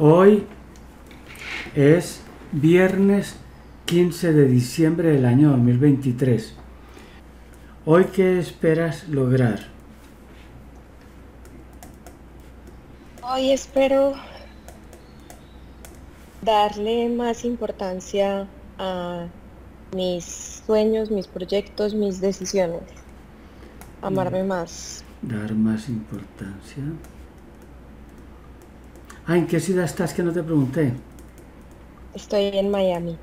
Hoy es viernes 15 de diciembre del año 2023. ¿Hoy qué esperas lograr? Hoy espero darle más importancia a mis sueños, mis proyectos, mis decisiones, amarme más. Dar más importancia. ¿En qué ciudad estás que no te pregunté? Estoy en Miami.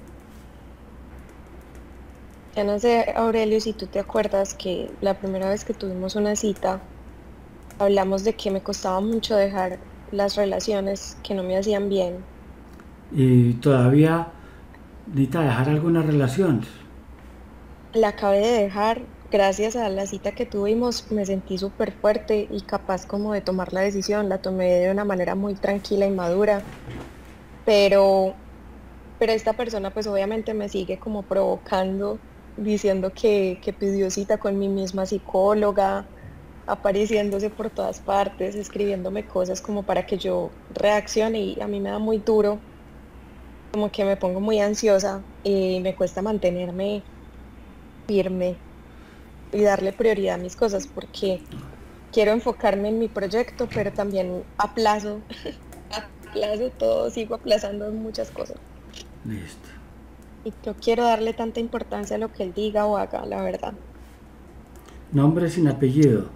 Ya no sé, Aurelio, si tú te acuerdas que la primera vez que tuvimos una cita, hablamos de que me costaba mucho dejar las relaciones que no me hacían bien. ¿Y todavía necesitas dejar alguna relación? La acabé de dejar, gracias a la cita que tuvimos, me sentí súper fuerte y capaz como de tomar la decisión. La tomé de una manera muy tranquila y madura, pero, pero esta persona pues obviamente me sigue como provocando, diciendo que pidió cita con mi misma psicóloga, apareciéndose por todas partes, escribiéndome cosas como para que yo reaccione y a mí me da muy duro, como que me pongo muy ansiosa y me cuesta mantenerme firme y darle prioridad a mis cosas porque quiero enfocarme en mi proyecto, pero también aplazo, aplazo todo, sigo aplazando muchas cosas. Listo. Y no quiero darle tanta importancia a lo que él diga o haga, la verdad. Nombre sin apellido.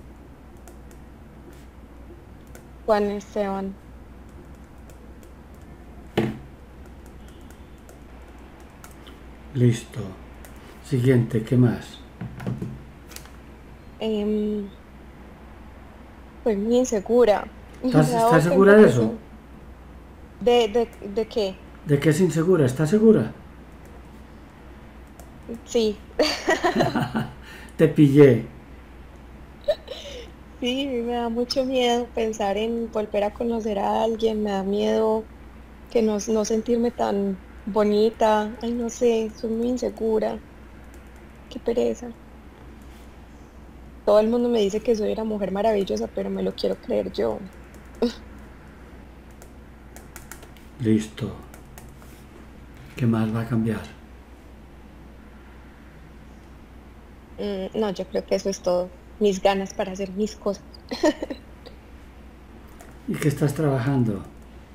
Juan Esteban, Listo. Siguiente, ¿qué más? em, pues muy insegura. Me he ¿Estás dado segura cuenta de que eso? soy. ¿De qué? ¿De que es insegura? ¿Estás segura? Sí, Te pillé. sí, me da mucho miedo pensar en volver a conocer a alguien, me da miedo que no sentirme tan bonita. Ay, no sé, soy muy insegura. Qué pereza. Todo el mundo me dice que soy una mujer maravillosa, pero me lo quiero creer yo. Listo. ¿Qué más va a cambiar? No, yo creo que eso es todo. Mis ganas para hacer mis cosas. ¿Y qué estás trabajando?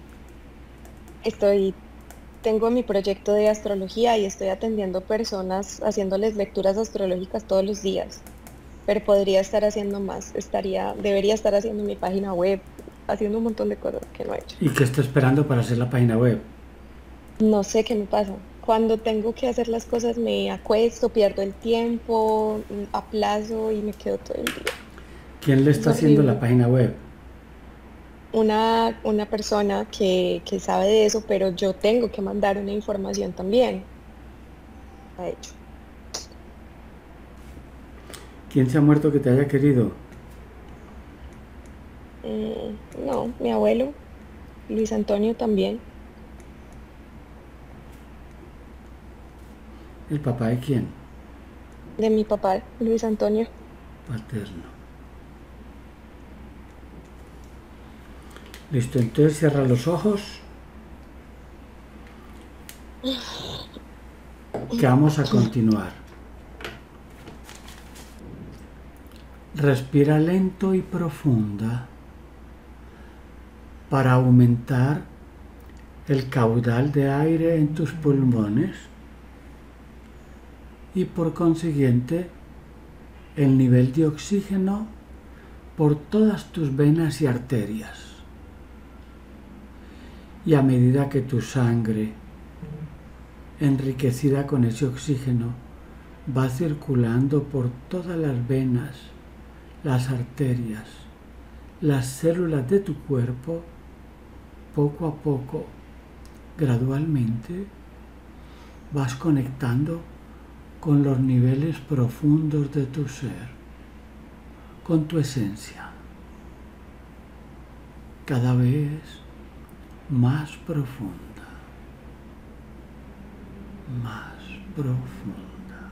Estoy, tengo mi proyecto de astrología y estoy atendiendo personas, haciéndoles lecturas astrológicas todos los días. Pero podría estar haciendo más. Debería estar haciendo mi página web, haciendo un montón de cosas que no he hecho. ¿Y qué está esperando para hacer la página web? No sé qué me pasa. Cuando tengo que hacer las cosas me acuesto, pierdo el tiempo, aplazo y me quedo todo el día. ¿Quién le Es está haciendo la horrible. página web? Una persona que sabe de eso, pero yo tengo que mandar una información también. Ha hecho. ¿Quién se ha muerto que te haya querido? No, mi abuelo, Luis Antonio también, ¿El papá de quién? de mi papá, Luis Antonio. Paterno. Listo, entonces cierra los ojos, que vamos a continuar. Respira lento y profunda para aumentar el caudal de aire en tus pulmones y por consiguiente el nivel de oxígeno por todas tus venas y arterias. Y a medida que tu sangre, enriquecida con ese oxígeno, va circulando por todas las venas, las arterias, las células de tu cuerpo, poco a poco, gradualmente, vas conectando con los niveles profundos de tu ser, con tu esencia, cada vez más profunda, más profunda.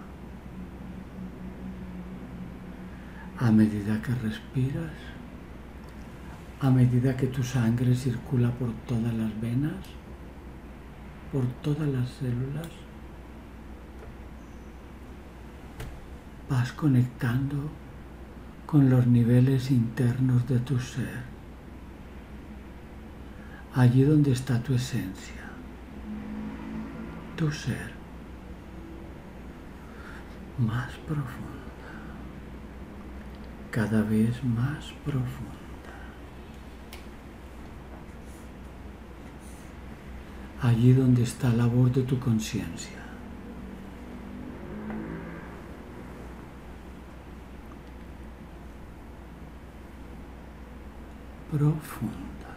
A medida que respiras, A medida que tu sangre circula por todas las venas, por todas las células, vas conectando con los niveles internos de tu ser, allí donde está tu esencia, tu ser más profunda, cada vez más profunda. Allí donde está la voz de tu conciencia. Profunda.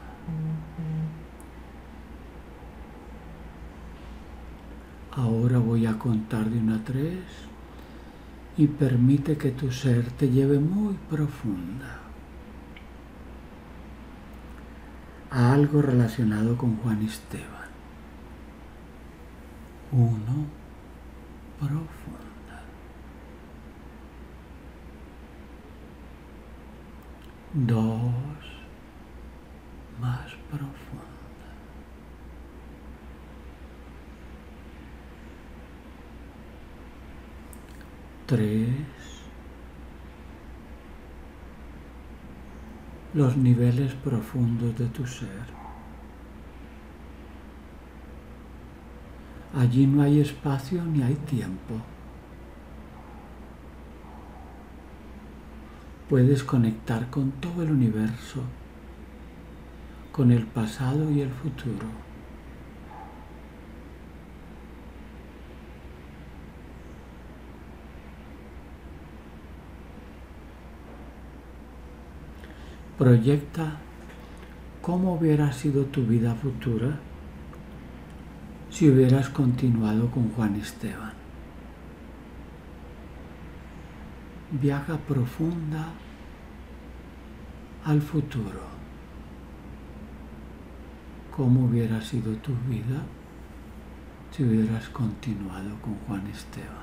Ahora voy a contar de 1 a 3 y permite que tu ser te lleve muy profunda a algo relacionado con Juan Esteban. 1, profunda. 2, más profunda. 3, los niveles profundos de tu ser. Allí no hay espacio ni hay tiempo. Puedes conectar con todo el universo, con el pasado y el futuro. Proyecta cómo hubiera sido tu vida futura si hubieras continuado con Juan Esteban. Viaja profunda al futuro. ¿Cómo hubiera sido tu vida si hubieras continuado con Juan Esteban?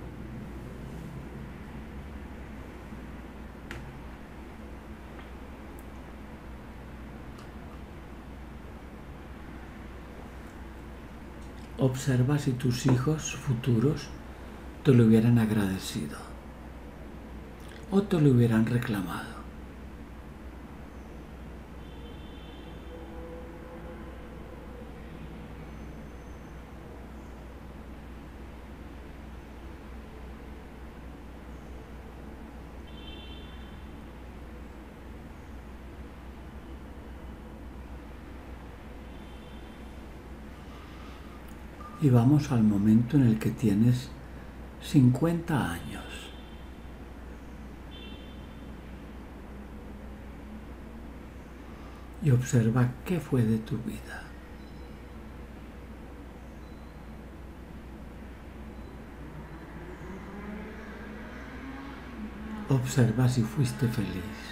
Observa si tus hijos futuros te lo hubieran agradecido o te lo hubieran reclamado. Y vamos al momento en el que tienes 50 años. Y observa qué fue de tu vida. Observa si fuiste feliz.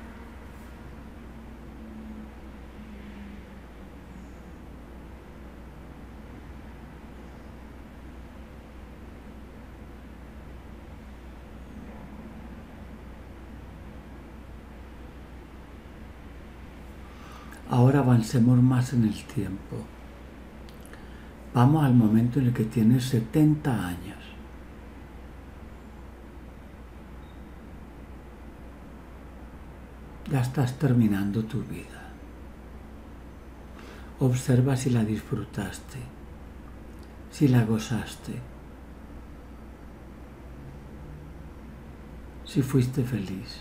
Ahora avancemos más en el tiempo. Vamos al momento en el que tienes 70 años. Ya estás terminando tu vida. Observa si la disfrutaste, si la gozaste, si fuiste feliz.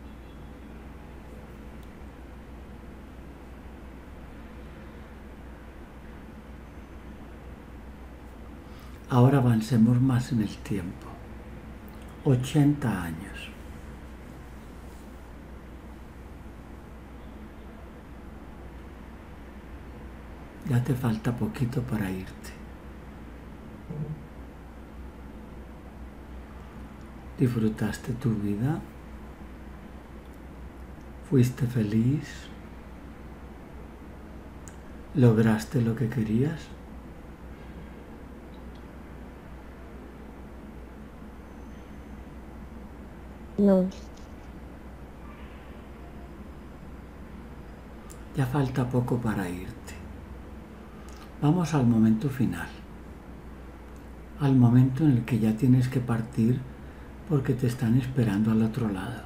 Ahora avancemos más en el tiempo. 80 años. Ya te falta poquito para irte. ¿Disfrutaste tu vida? ¿Fuiste feliz? ¿Lograste lo que querías? No, Ya falta poco para irte. Vamos al momento final, al momento en el que ya tienes que partir porque te están esperando al otro lado.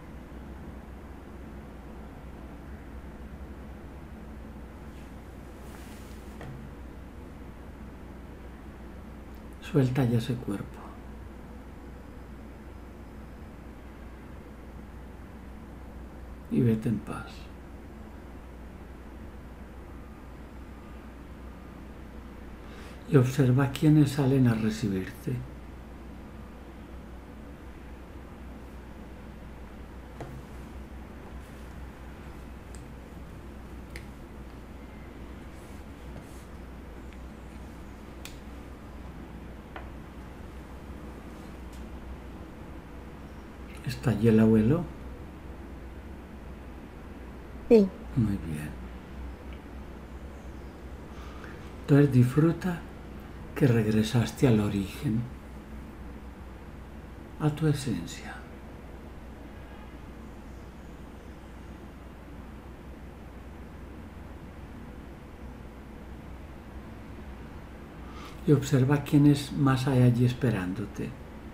Suelta ya ese cuerpo. Y vete en paz. Y observa quiénes salen a recibirte. ¿Está allí el abuelo? Sí. Muy bien. Entonces disfruta que regresaste al origen, a tu esencia. Y observa quiénes más hay allí esperándote.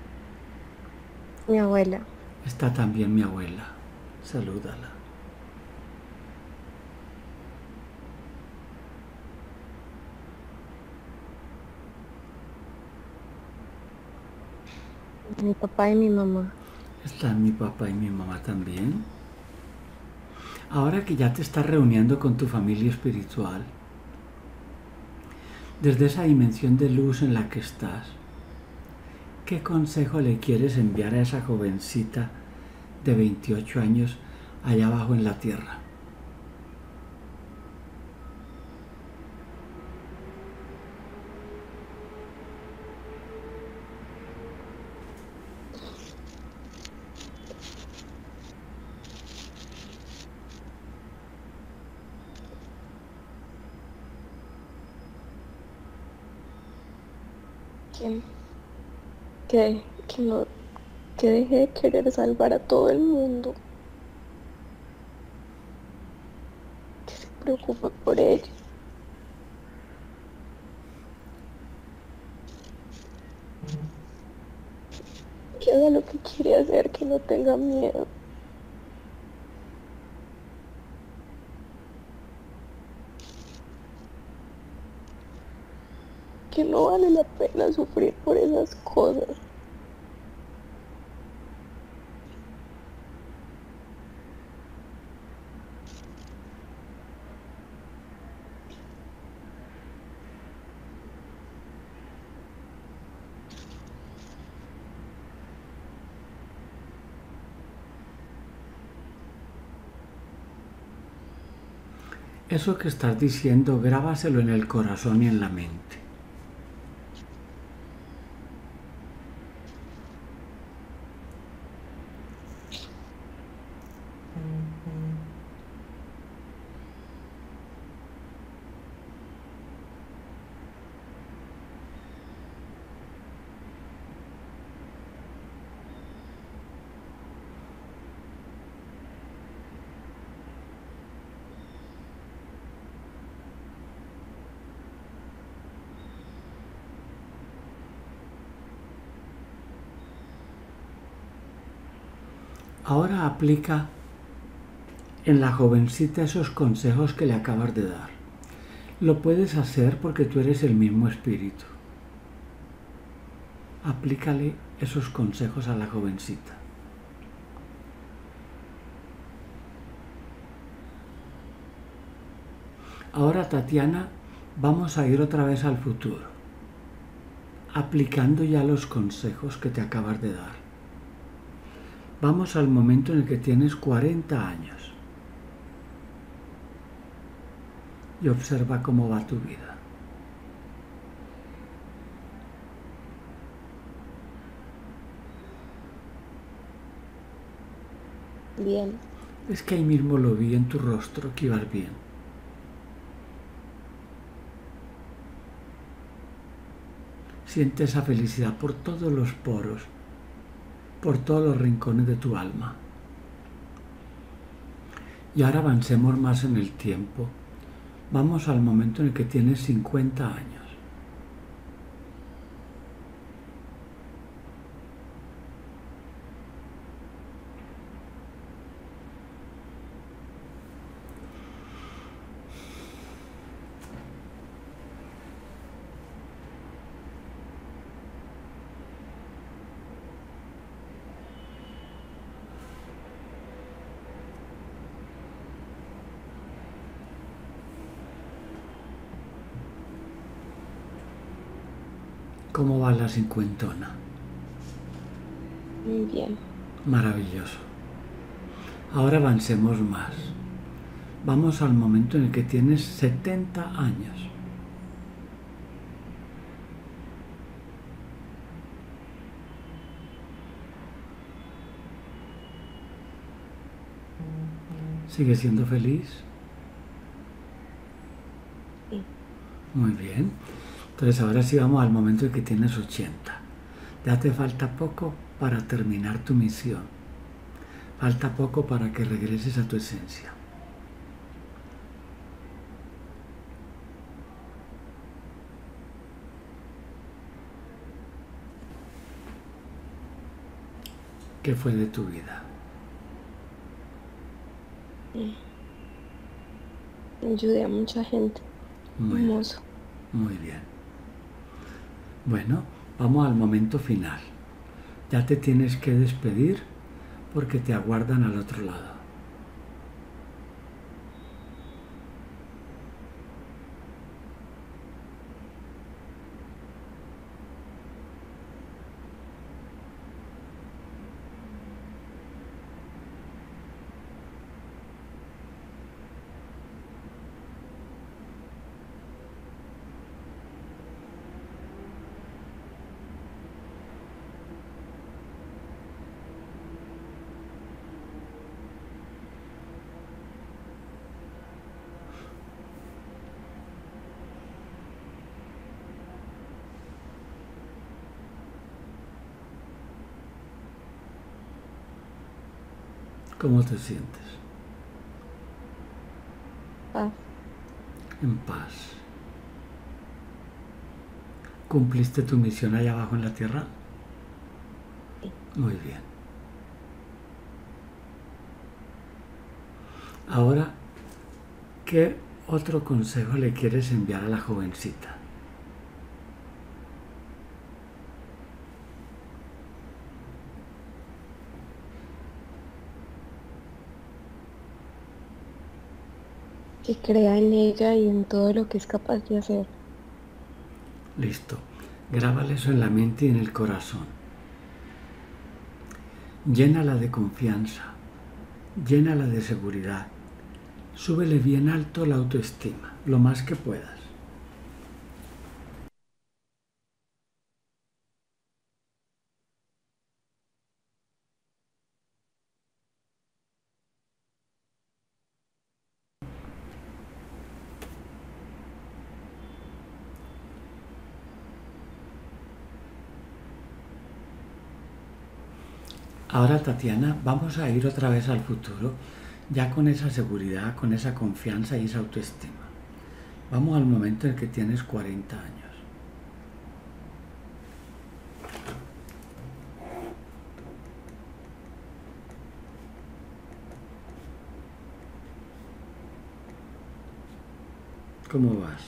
Mi abuela. Está también mi abuela. Salúdala. Mi papá y mi mamá. Están mi papá y mi mamá también. Ahora que ya te estás reuniendo con tu familia espiritual, desde esa dimensión de luz en la que estás, ¿qué consejo le quieres enviar a esa jovencita de 28 años allá abajo en la tierra? ¿Quién? Que no, que deje de querer salvar a todo el mundo. Que se preocupe por ella. Que haga lo que quiere hacer, que no tenga miedo. Que no vale la pena sufrir por esas cosas. Eso que estás diciendo, grábaselo en el corazón y en la mente. Ahora aplica en la jovencita esos consejos que le acabas de dar. Lo puedes hacer porque tú eres el mismo espíritu. Aplícale esos consejos a la jovencita. Ahora, Tatiana, vamos a ir otra vez al futuro, aplicando ya los consejos que te acabas de dar. Vamos al momento en el que tienes 40 años y observa cómo va tu vida. Bien. Es que ahí mismo lo vi en tu rostro que ibas bien. Siente esa felicidad por todos los poros, por todos los rincones de tu alma. Y ahora avancemos más en el tiempo. Vamos al momento en el que tienes 50 años. ¿Cómo va la cincuentona? Muy bien. Maravilloso. Ahora avancemos más. Vamos al momento en el que tienes 70 años. ¿Sigues siendo feliz? Sí. Muy bien. Entonces ahora sí vamos al momento en que tienes 80. Ya te falta poco para terminar tu misión. Falta poco para que regreses a tu esencia. ¿Qué fue de tu vida? Ayudé a mucha gente. Muy bien, Hermoso. muy bien. Bueno, vamos al momento final. Ya te tienes que despedir porque te aguardan al otro lado. ¿Cómo te sientes? Paz. En paz. ¿Cumpliste tu misión allá abajo en la tierra? Sí. Muy bien. Ahora, ¿qué otro consejo le quieres enviar a la jovencita? Que crea en ella y en todo lo que es capaz de hacer. Listo. Grábale eso en la mente y en el corazón. Llénala de confianza. Llénala de seguridad. Súbele bien alto la autoestima, lo más que puedas. Ahora, Tatiana, vamos a ir otra vez al futuro, ya con esa seguridad, con esa confianza y esa autoestima. Vamos al momento en que tienes 40 años. ¿Cómo vas?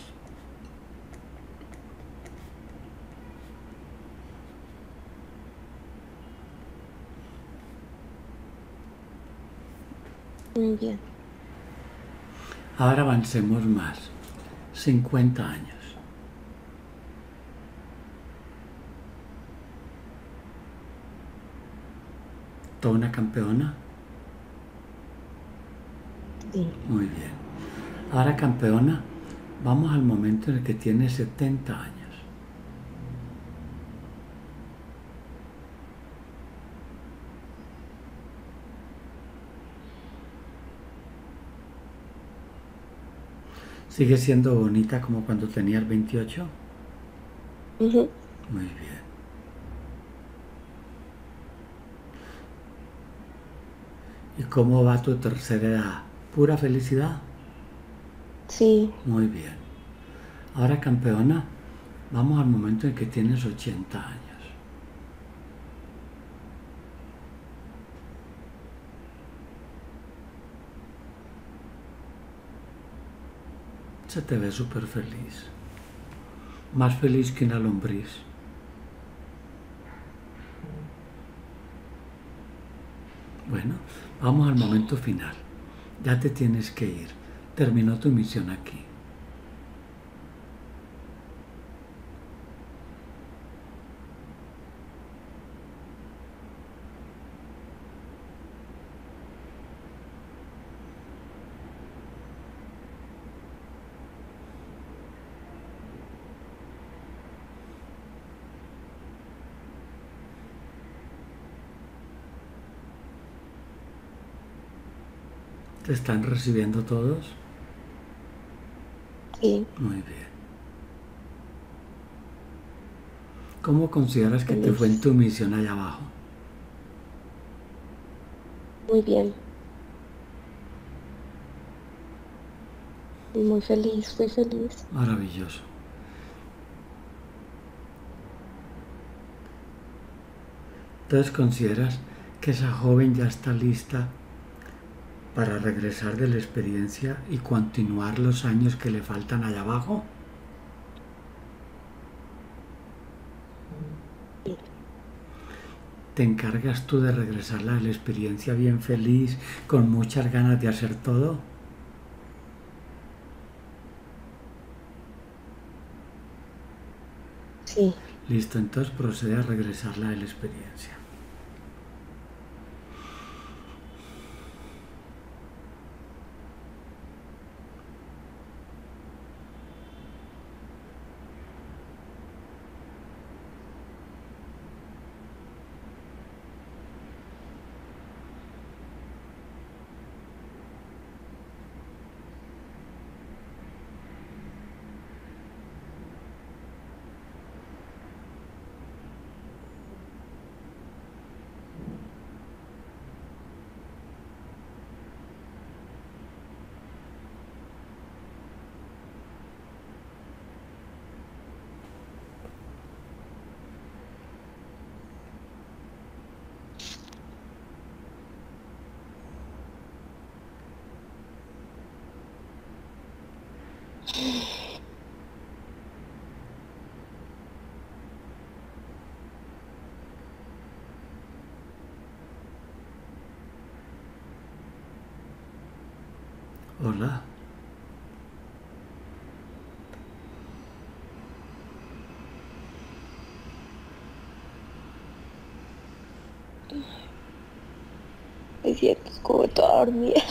Muy bien. Ahora avancemos más. 50 años. ¿Toda una campeona? Sí. Muy bien. Ahora, campeona, vamos al momento en el que tienes 70 años. ¿Sigues siendo bonita como cuando tenías 28? Ujú. Muy bien. ¿Y cómo va tu tercera edad? Pura felicidad. Sí, Muy bien. Ahora, campeona, vamos al momento en que tienes 80 años. Se te ve súper feliz. Más feliz que una lombriz. Bueno, vamos al momento final. Ya te tienes que ir. Terminó tu misión aquí. ¿Te están recibiendo todos? sí, Muy bien. ¿Cómo consideras que te fue en feliz. tu misión allá abajo? Muy bien, muy feliz, fui feliz. Maravilloso. Entonces, ¿consideras que esa joven ya está lista para regresar de la experiencia y continuar los años que le faltan allá abajo? Sí, ¿Te encargas tú de regresarla de la experiencia bien feliz, con muchas ganas de hacer todo? sí. Listo, entonces procede a regresarla de la experiencia. Hola. Me siento como toda dormida.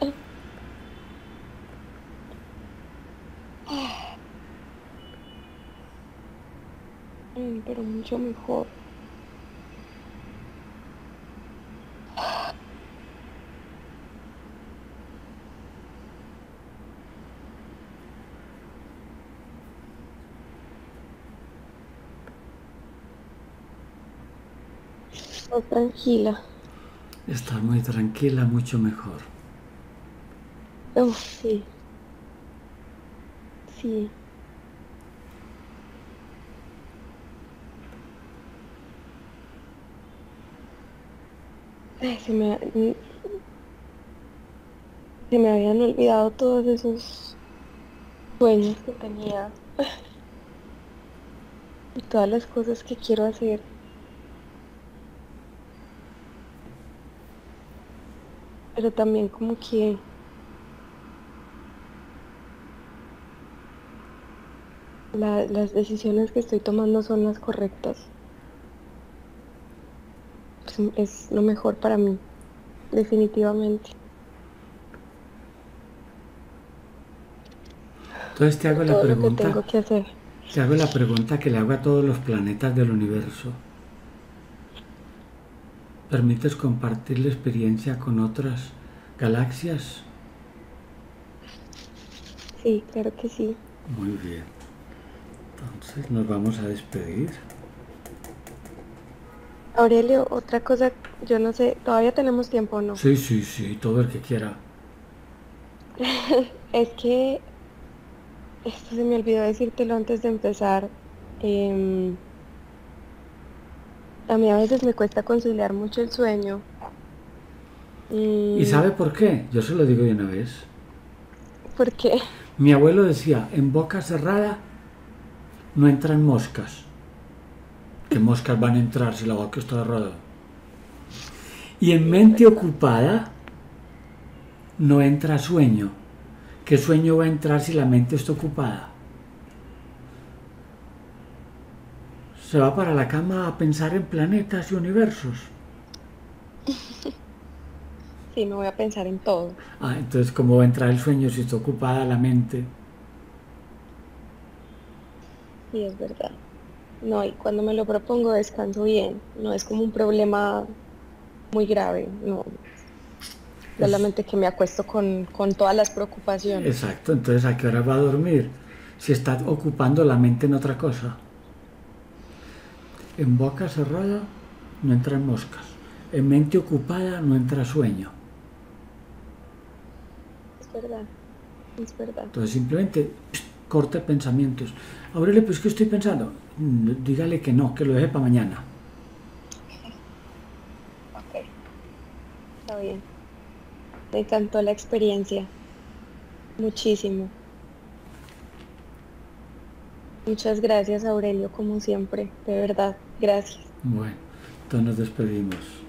Pero mucho mejor. Más tranquila. Estás muy tranquila, mucho mejor. Uf, sí, sí. Ay, se me habían olvidado todos esos sueños que tenía y todas las cosas que quiero hacer. Pero también como que las decisiones que estoy tomando son las correctas. Es lo mejor para mí, definitivamente. Entonces Pero todo lo que tengo que hacer. te hago la pregunta que le hago a todos los planetas del universo. ¿Permites compartir la experiencia con otras galaxias? Sí, claro que sí. Muy bien. Entonces nos vamos a despedir. Aurelio, otra cosa, yo no sé, todavía tenemos tiempo o no. Sí, sí, sí, todo el que quiera. Es que esto se me olvidó decírtelo antes de empezar. em, a mí a veces me cuesta conciliar mucho el sueño. ¿Y Mm, sabe por qué? Yo se lo digo de una vez. porque Mi abuelo decía, en boca cerrada no entran moscas. ¿Qué moscas van a entrar si la boca está cerrada? Y en sí, es mente verdad. ocupada no entra sueño. ¿Qué sueño va a entrar si la mente está ocupada? Se va para la cama a pensar en planetas y universos. Sí, me voy a pensar en todo. Ah, entonces, ¿cómo va a entrar el sueño si está ocupada la mente? Sí, es verdad. No, y cuando me lo propongo descanso bien. No es como un problema muy grave. No, Es solamente que me acuesto con todas las preocupaciones. exacto, entonces ¿a qué hora va a dormir? Si está ocupando la mente en otra cosa. En boca cerrada no entran moscas. En mente ocupada no entra sueño. Es verdad, es verdad. Entonces simplemente corte pensamientos. Aurelio, pues ¿qué estoy pensando? Dígale que no, que lo deje para mañana. Ok, está bien. Me encantó la experiencia. Muchísimo. Muchas gracias, Aurelio, como siempre. De verdad, gracias. Bueno, entonces nos despedimos.